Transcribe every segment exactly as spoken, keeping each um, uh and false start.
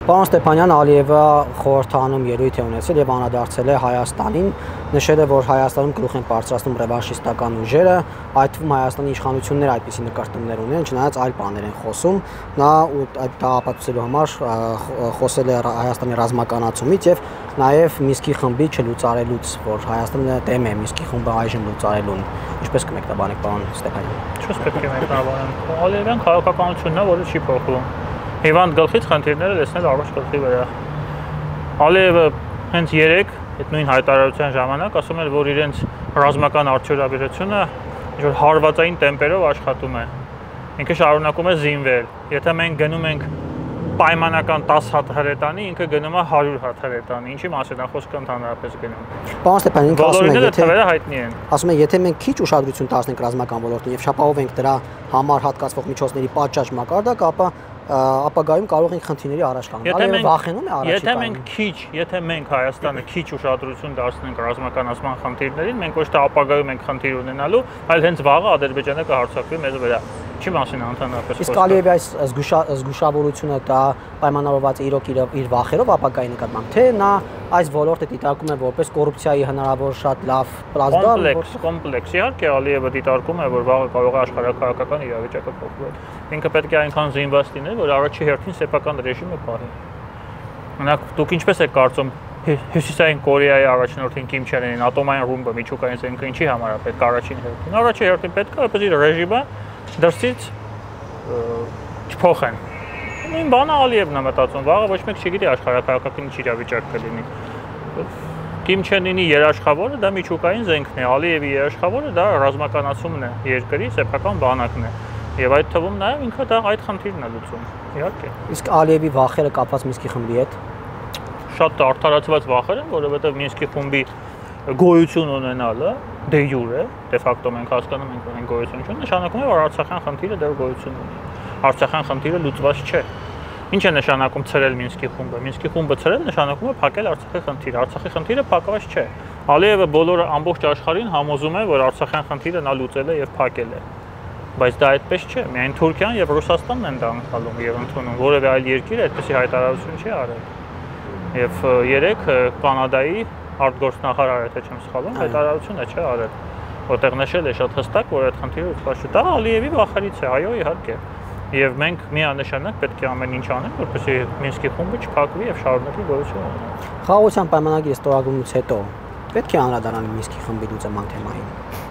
Պարոն Ստեփանյան, Ալիևը խորհրդանում ելույթ է ունեցել եւ անդրադարձել է Հայաստանին, նշել է, որ Հայաստանում գլուխ են բարձրացնում ռևանշիստական ուժերը, այդ թվում Հայաստանի իշխանությունները այդպիսի նկարտումներ ունեն, չնայած այլ բաներ են խոսում։ Նա այդ դա ապացուցելու համար խոսել է Հայաստանի ռազմականացումից եւ նաեւ Մինսկի խմբի չլուծարելուց, որ Հայաստանը դեմ է Մինսկի խումբը այժմ լուծարելուն։ Ինչպես կմեկնաբանեք, պարոն Ստեփանյան։ Ինչպես պետք է մեկնաբանեմ։ Ալիևյան քաղաքականությունն է, որը չի փոխվում։ Հիվանդ գլխից խնդիրները լեցնել առաջ գլխի վրա։ Ալիևը հենց երեք այդ նույն հայտարարության ժամանակ ասում էր, որ իրենց ռազմական արդյունաբերությունը ինչ-որ հարվածային տեմպերով աշխատում է։ Ինքը շարունակում է զինվել։ Եթե մենք գնում ենք պայմանական տասը հատ հրետանի, ինքը գնում է հարյուր հատ հրետանի, ինչի մասին է խոսքը ընդհանրապես գնում։ Պարոն Ստեփանյան, ինքը ասում է, եթե թվերը հայտնի են։ Ասում է, եթե մենք քիչ ուշադրություն տասնենք ռազմական ոլորտին եւ շապահովենք դրա համար հատկացվող միջոցների պատշաճ մակարդակ, ապա ապագայում կարող ենք խնդիրների առաջ կանգնել։ Ալիևը վախենում է առաջիկայում։ Եթե մենք քիչ, եթե մենք Հայաստանը քիչ ուշադրություն դարձնենք ռազմականացման խնդիրներին, մենք ոչ թե ապագայում ենք խնդիր ունենալու, այլ հենց վաղը Ադրբեջանը կհարձակվի մեզ վրա։ Չի մասին ընդհանրապես։ Իսկ Ալիևի այս զգուշավորությունը դա պայմանավորված է իրոք իր վախերով ապագայի նկատմամբ, թե նա այս ոլորտը դիտարկում է որպես կոռուպցիայի հնարավոր շատ լավ պլազդարմ։ Կոմպլեքս, կոմպլեքս։ Իհարկե Ալիևը դիտարկում է, որ վաղը կարող է աշխարհակահաղական իրավիճակը փոխվել։ Ինքը պետք է այնքան զինված լինի, որ առաջի հերթին սեփական ռեժիմը պահի։ Օրինակ, դուք ինչպես եք կարծում Հյուսիսային Կորեայի առաջնորդին Կիմ Չեն Ընին ատոմային ռումբը միջուկային զենքը ինչի համար է պետք առաջին հերթին։ Առաջի հերթին պետք է որպեսզի ռեժիմը դրսից չփոխեն։ Նույն բանը Ալիևն է մտածում, վաղը ոչ մեկ չգիտի աշխարհակահաղական ինչ իրավիճակ կլինի։ Կիմ Չեն Ընի երաշխավորը դա միջուկային զենքն է, Ալիևի երաշխավորը դա ռազմականացումն է, երկրի սեփական բանակն է։ Եվ այդ թվում նաև ինքը դա այդ խնդիրն է լուծում։ Իհարկե։ Իսկ Ալիևի վախերը կապված Մինսկի խմբի հետ շատ արդարացված վախեր են, որովհետև Մինսկի խումբի գոյություն ունենալը դե յուրե, դե ֆակտո մենք հասկանում ենք, որ այն գոյություն չունի, նշանակում է, որ Արցախյան խնդիրը դեռ գոյություն ունի։ Արցախյան խնդիրը լուծված չէ։ Ինչ է նշանակում ցրել Մինսկի խումբը։ Մինսկի խումբը ցրել նշանակում է փակել Արցախի խնդիրը։ Արցախի խնդիրը փակված չէ։ Ալիևը բոլոր ամբողջ աշխարհին համոզում է, որ Արցախյան խնդիրը նա լուծել է եւ փակել է։ Բայց դա այդպես չէ։ Միայն Թուրքիան եւ Ռուսաստանն են դա անցալում եւ ընդունում, որևէ այլ երկիր այդպեսի հայտարարություն չի արել։ Եվ երեք Կանադայի արտգործնախարարը, եթե չեմ սխալվում, հայտարարություն է չէ արել, որտեղ նշել է շատ հստակ, որ այդ խնդիրը լուծված չէ։ Դա Ալիևի վախերից է, այո, իհարկե։ Եվ մենք միանշանակ պետք է ամեն ինչ անենք, որպեսզի Մինսկի խումբը չփակվի եւ շարունակի գոյություն ունենա։ Խաղաղության պայմանագրի ստորագրումից հետո պետք է անդրադառնալ Մինսկի խմբի լուծման թեմային։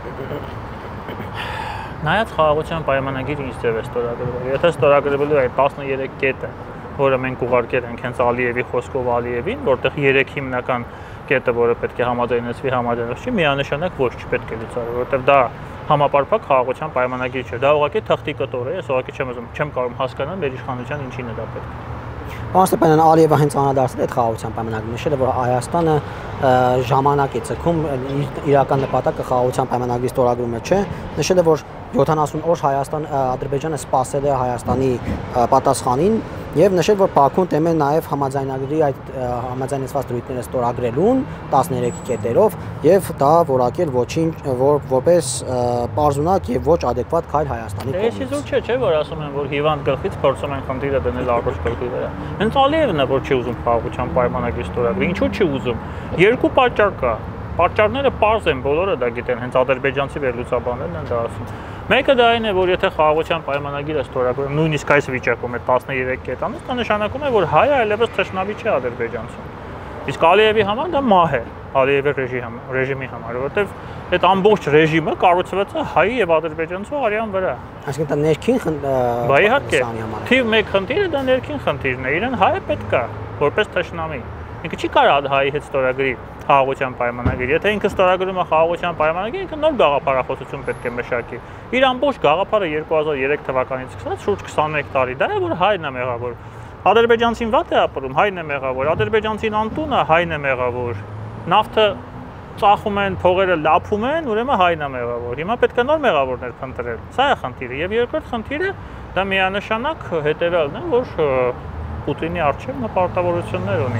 Նայած խաղաղության պայմանագիրը ինչ ձև է ստորագրվել։ Եթե ստորագրվելու է տասներեք կետը, որը մենք ուղարկել ենք հենց Ալիևի խոսքով Ալիևին, որտեղ երեք հիմնական կետը, որը պետք է համաձայնեցվի, համաձայնվի, միանշանակ ոչ չպետք է լուծարվի, որովհետև դա համապարփակ խաղաղության պայմանագիր չէ։ Դա ուղղակի թղթի կտոր է, ես ուղղակի չեմ ուզում, չեմ կարող հասկանալ մեր իշխանության ինչին է դա պետք։ Պարոն Ստեփանյան, Ալիևը հենց անդրադարձել է այդ խաղաղության պայմանագրին, նշել է, որ Հայաստանը ժամանակ է ցկում, իրական նպատակը խաղաղության պայմանագրի ստորագրումը չէ, նշել է, որ յոթանասուն օր Հայաստան Ադրբեջանը սպասել է Հայաստանի պատասխանին եւ նշել, որ Բաքուն դեմ է նաեւ համաձայնագրի այդ համաձայնեցված դրույթները ստորագրելուն տասներեք կետերով եւ դա որակել ոչինչ որ որպես պարզունակ եւ ոչ adekvat քայլ Հայաստանի կողմից։ Ես իզուր չէ, չէ, որ ասում են, որ հիվանդ գլխից փորձում են խնդիրը դնել առողջ գլխի վրա։ Հենց Ալիևն է, որ չի ուզում խաղաղության պայմանագրի ստորագրի։ Ինչու՞ չի ուզում։ Երկու պատճառ կա։ Պատճառները պարզ են, բոլորը դա գիտեն, հենց ադրբեջանցի վերլուծաբաններն են դա ասում։ Մեկը դա այն է, որ եթե խաղաղության պայմանագիրը ստորագրում, նույնիսկ այս վիճակում է տասներեք կետանոց, դա նշանակում է, որ հայը այլևս թշնամի չէ ադրբեջանցում։ Իսկ Ալիևի համար դա մահ է, Ալիևի ռեժիմի համար, որովհետև այդ ամբողջ ռեժիմը կառուցված է հայի եւ ադրբեջանցու արյան վրա։ Այսինքն դա ներքին խնդիր։ Բա իհարկե, թիվ մեկ խնդիրը դա ներքին խնդիրն է, իրեն հայը պետք է որպես թշնամի։ Ինքը չի կարող հայի հետ ստորագրի խաղաղության պայմանագիր։ Եթե ինքը ստորագրում է խաղաղության պայմանագիր, ինքը նոր գաղափարախոսություն պետք է մշակի։ Իր ամբողջ գաղափարը երկու հազար երեք թվականից սկսած շուրջ քսաներեք տարի դա է, որ հայն է մեղավոր։ Ադրբեջանցին վատ է ապրում, հայն է մեղավոր։ Ադրբեջանցին անտունը հայն է մեղավոր։ Նավթը ծախում են, փողերը լափում են, ուրեմն հայն է մեղավոր։ Հիմա պետք է նոր մեղավորներ փնտրել։ Սա է խնդիրը։ Եվ երկրորդ խնդիրը դա միանշանակ հետևյալն է, որ Պուտինի առջև նա պարտավորություններ ունի։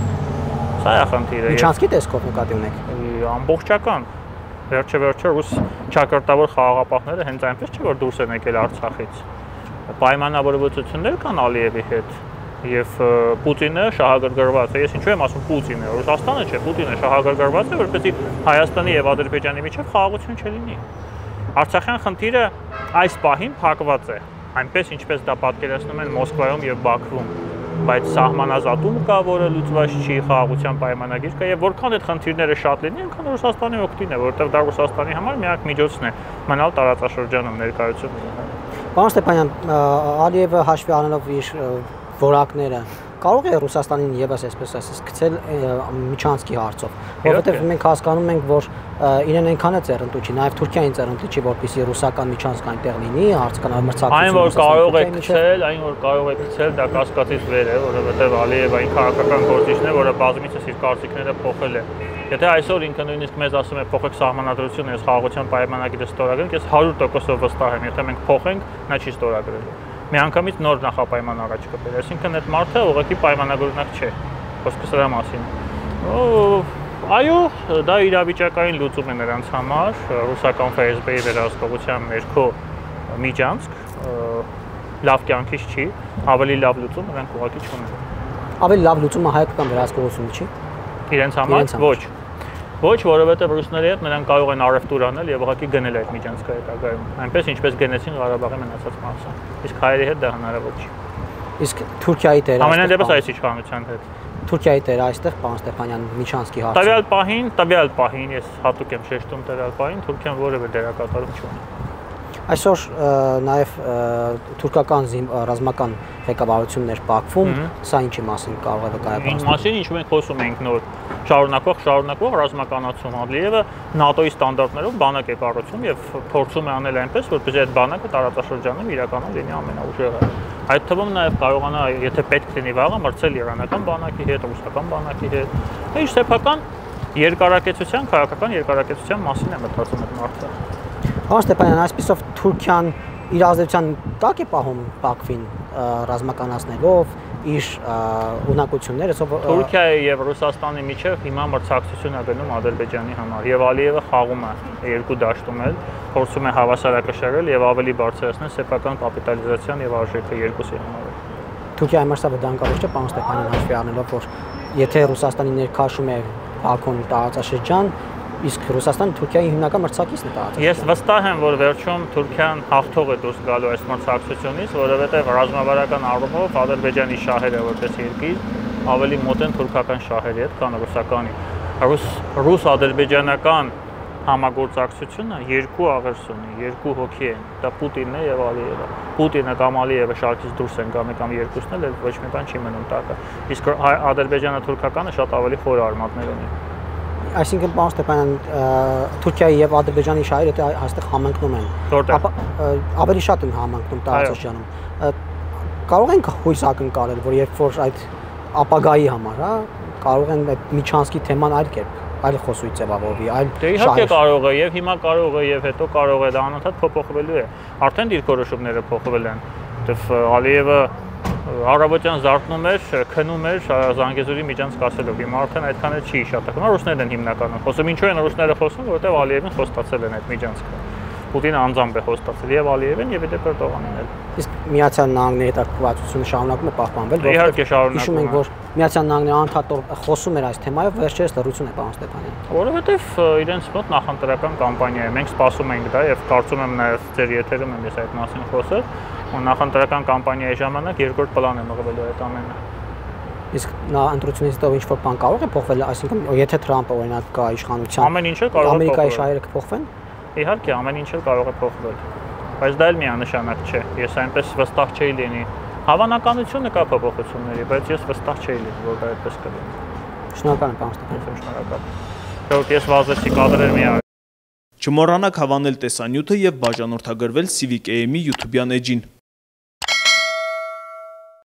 Սա է խնդիրը։ Միջանցքի տեսքով նկատի ունեք։ Ամբողջական։ Վերջը վերջը ռուս ճակատավոր խաղաղապահները հենց այնպես չէ որ դուրս են եկել Արցախից։ Պայմանավորվածություններ կան Ալիևի հետ։ Եվ Պուտինը շահագրգռված է, ես ինչու եմ ասում Պուտինը, Ռուսաստանը չէ, Պուտինը շահագրգռված է, որպեսզի Հայաստանի եւ Ադրբեջանի միջեւ խաղաղություն չլինի։ Արցախյան խնդիրը այս պահին փակված է, այնպես ինչպես դա պատկերացնում են Մոսկվայում եւ Բաքվում, բայց սահմանազատում կա, որը լուծված չի, խաղաղության պայմանագիր կա եւ որքան այդ խնդիրները շատ լինի, այնքան Ռուսաստանի օգտին է, որովհետեւ դա Ռուսաստանի համար միակ միջոցն է մնալ տարածաշրջանում ներկայություն։ Պարոն Ստեփանյան, Ալիևը հաշվի առնելով իր որակները կարող է Ռուսաստանին եւս այսպես ասած գցել միջանցքի հարցով, որովհետեւ մենք հասկանում ենք, որ իրեն այնքան է ծերընտու չի, նաեւ Թուրքիային ծերընտու չի, որպեսզի ռուսական միջանցք այնտեղ լինի, հարցկանալ այն որ կարող է գցել, այն որ կարող է գցել, դա կասկածից վեր է, որովհետեւ Ալիևը այն քաղաքական գործիչն է, որը բազմիցս իր կարծիքները փոխել է։ Եթե այսօր ինքը նույնիսկ մեզ ասում է փոխեք սահմանադրությունը, այս խաղաղության պայմանագիրը ստորագրենք, ես հարյուր տոկոսով վստահ եմ, եթե մենք փոխենք, նա չի ստորագրելու։ Միանգամից նոր նախապայման առաջ կբերի, այսինքն այդ մարդը ուղղակի պայմանագրունակ չէ, խոսքը սրա մասին է։ Այո, դա իրավիճակային լուծում է նրանց համար, ռուսական Ֆ S B-ի վերահսկողության ներքո միջանցք, լավ կյանքից չի, ավելի լավ լուծում նրանք ուղղակի չունեն։ Ավելի լավ լուծումը հայկական վերահսկողությունը չի։ Իրենց համար ոչ։ Ոչ, որովհետև ռուսների հետ նրանք կարող են առևտուր անել եւ ուղղակի գնել այդ միջանցքը հետագայում, այնպես ինչպես գնեցին Ղարաբաղի մնացած մասը։ Իսկ հայերի հետ դա հնարավոր չի։ Իսկ Թուրքիայի դերը ամենայն դեպս այս իշխանության հետ։ Թուրքիայի դերը այստեղ, պարոն Ստեփանյան, միջանցքի հարցը։ Տվյալ պահին, տվյալ պահին ես հատուկ եմ շեշտում տվյալ պահին Թուրքիան որևէ դերակատարում չունի։ Այսօր նաև թուրքական ռազմական ղեկավարություններ Բաքվում, սա ինչի մասին կարող է վկայակոծել։ Ինչ մասին, ինչ մենք խոսում ենք նոր շարունակող շարունակող ռազմականացում Ալիևը ՆԱՏՕ-ի ստանդարտներով բանակ է կառուցում եւ փորձում է անել այնպես, որպեսզի այդ բանակը տարածաշրջանում իրականում լինի ամենաուժեղը։ Այդ թվում նաև կարողանա, եթե պետք լինի վաղը, մրցել իրանական բանակի հետ, ռուսական բանակի հետ։ Ինչ սեփական երկարակեցության, քաղաքական երկարակեցության մասին է մտածում այդ մարդը։ Պարոն Ստեփանյան, այսպիսով Թուրքիան իր ազդեցության տակ է պահում Բաքվին ռազմականացնելով իր ունակությունները։ Թուրքիայի եւ Ռուսաստանի միջև հիմա մրցակցություն է գնում Ադրբեջանի համար եւ Ալիևը խաղում է երկու դաշտում էլ, փորձում է հավասարակշռել եւ ավելի բարձրացնել սեփական կապիտալիզացիան եւ արժեքը երկուսի համար։ Թուրքիայի համար սա վտանգավոր չէ, պարոն Ստեփանյան, հաշվի առնելով, որ եթե Ռուսաստանի ներքաշում է Բաքուն տարածաշրջան, իսկ Ռուսաստանը Թուրքիայի հիմնական մրցակիցն է տարածաշրջանում։ Ես վստահ եմ, որ վերջում Թուրքիան հաղթող է դուրս գալու այս մրցակցությունից, որովհետև ռազմավարական առումով Ադրբեջանի շահերը որպես երկիր ավելի մոտ են թուրքական շահերի հետ, քան ռուսականի։ Ռուս-ադրբեջանական համագործակցությունը երկու աղերս ունի, երկու հոգի են, դա Պուտինն է եւ Ալիևը։ Պուտինը կամ Ալիևը շարքից դուրս են գա կամ երկուսն էլ ոչ մի բան չի մնում տակը։ Իսկ Ադրբեջանը թուրքականը շատ ավելի խոր արմատներ ունի։ Այսինքն պարոն Ստեփանյան, Թուրքիայի եւ Ադրբեջանի շահերը եթե այստեղ համընկնում են, ապա ավելի շատ են համընկնում տարածաշրջանում։ Կարող ենք հույս ակնկալել, որ երբ որ այդ ապագայի համար, հա, կարող են այդ միջանցքի թեման այլ կերպ, այլ խոսույթ ձևավորվի, այլ Դե իհարկե կարող է, եւ հիմա կարող է, եւ հետո կարող է, դա անընդհատ փոփոխվելու է։ Արդեն դիրքորոշումները փոխվել են։ Դեռ Ալիևը Առավոտյան զարթնում էր, քնում էր Զանգեզուրի միջանցք ասելով, հիմա արդեն այդքան էլ չի շատակում, ռուսներն են հիմնականում խոսում, ինչու են ռուսները խոսում, որովհետև Ալիևին խոստացել են այդ միջանցքը։ Պուտինը անձամբ է խոստացել եւ Ալիևին եւ դեպի Էրդողանին էլ։ Իսկ Միացյալ Նահանգների հետաքրքրությունը շարունակում է պահպանվել, իհարկե շարունակում։ Հիշում ենք, որ Միացյալ Նահանգները անդադար խոսում էր այս թեմայով, վերջերս լռություն է, պարոն Ստեփանյան։ Որովհետև իրենց մոտ նախընտրական կամպանիա է, մենք սպասում ենք դա եւ կարծում եմ նաեւ ձեր եթերում եմ ես այդ մասին խոսել, ու նախընտրական կամպանիայի ժամանակ երկրորդ պլան է մղվելու այդ ամենը։ Իսկ նա ընտրությունից հետո ինչ որ բան կարող է փոխվել, այսինքն եթե Թրամփը օրինակ կա իշխանության, ամեն ինչը կարող է Ամերիկայի շահերը կփոխվեն։ Իհարկե, ամեն ինչ էլ կարող է փոխվել, բայց դա էլ միանշանակ չէ։ Ես այնպես վստահ չէի լինի։ Հավանականությունը կա փոփոխությունների, բայց ես վստահ չէի լինի, որ դա այդպես կլինի։ Շնորհակալ եմ, պարոն Ստեփանյան։ Շնորհակալ։ Շնորհակալ ես վազեցի կադրեր մի Չմոռանաք հավանել տեսանյութը եւ բաժանորդագրվել Civic A M-ի YouTube-յան էջին։